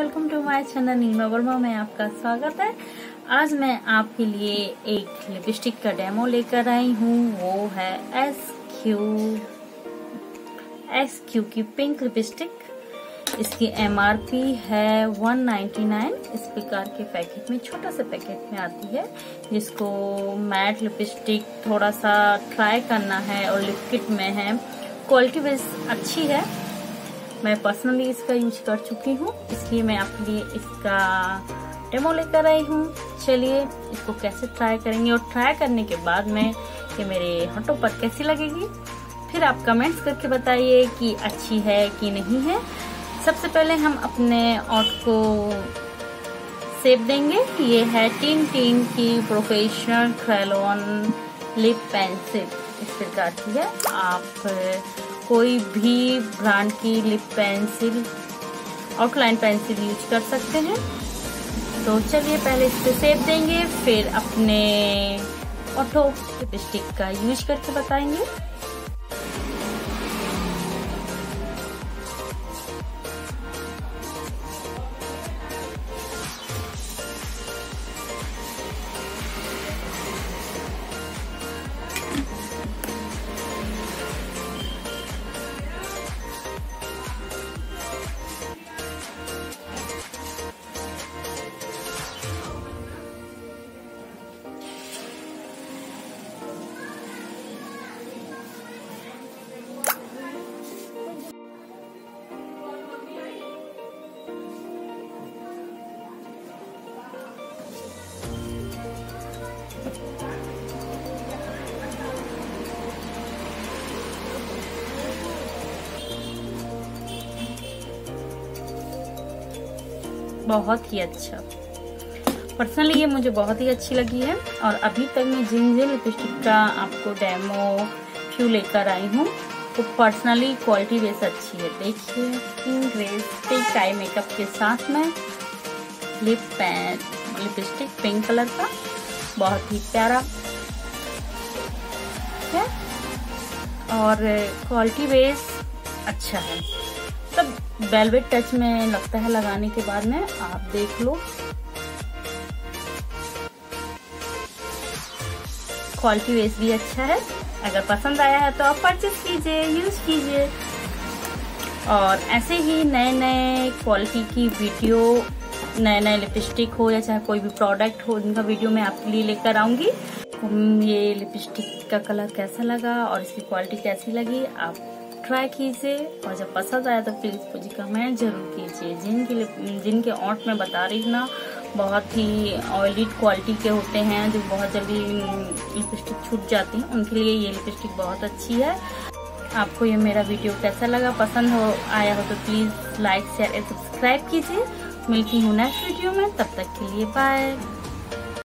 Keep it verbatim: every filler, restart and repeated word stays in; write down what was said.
Welcome to my channel Neema Verma में आपका स्वागत है। आज मैं आपके लिए एक लिपस्टिक का डेमो लेकर आई हूँ। वो है एस क्यू एस क्यू की पिंक लिपस्टिक। इसकी एम आर पी है वन नाइन्टी नाइन। इस प्रकार के पैकेट में, छोटा सा पैकेट में आती है। जिसको मैट लिपस्टिक थोड़ा सा ट्राई करना है और लिक्विड में है, क्वालिटी वाइज अच्छी है। मैं पर्सनली इसका यूज कर चुकी हूँ, इसलिए मैं आपके लिए इसका डेमो लेकर आई हूँ। चलिए इसको कैसे ट्राई करेंगे और ट्राई करने के बाद में ये मेरे होठों पर कैसी लगेगी, फिर आप कमेंट्स करके बताइए कि अच्छी है कि नहीं है। सबसे पहले हम अपने होठ को शेप देंगे। ये है टीन टीन की प्रोफेशनल क्रेयॉन लिप पेंसिल। इस प्रकार की है। आप कोई भी ब्रांड की lip pencil, outline pencil use कर सकते हैं। तो चलिए पहले इस पे शेप देंगे, फिर अपने होठों लिपस्टिक का यूज करके बताएंगे। बहुत ही अच्छा, पर्सनली ये मुझे बहुत ही अच्छी लगी है। और अभी तक मैं जिन जिन लिपस्टिक का आपको डेमो फ्यू लेकर आई हूँ, तो पर्सनली क्वालिटी बेस अच्छी है। देखिए पिंक लिपस्टिक आई मेकअप के साथ में lip pen lipstick pink colour का, बहुत ही प्यारा है और क्वालिटी बेस अच्छा है। सब वेलवेट टच में लगता है लगाने के बाद में, आप देख लो। क्वालिटी बेस भी अच्छा है। अगर पसंद आया है तो आप परचेज कीजिए, यूज कीजिए। और ऐसे ही नए नए क्वालिटी की वीडियो, नए नए लिपस्टिक हो या चाहे कोई भी प्रोडक्ट हो, उनका वीडियो मैं आपके लिए लेकर आऊंगी। ये लिपस्टिक का कलर कैसा लगा और इसकी क्वालिटी कैसी लगी, आप ट्राई कीजिए। और जब पसंद आया तो प्लीज मुझे कमेंट जरूर कीजिए। जिनके जिनके ओंठ में बता रही हूँ ना, बहुत ही ऑयली क्वालिटी के होते हैं, जो बहुत जल्दी लिपस्टिक छूट जाती है, उनके लिए ये लिपस्टिक बहुत अच्छी है। आपको ये मेरा वीडियो कैसा लगा, पसंद हो आया हो तो please like share and subscribe कीजिए। मिलती हूँ नेक्स्ट वीडियो में, तब तक के लिए बाय।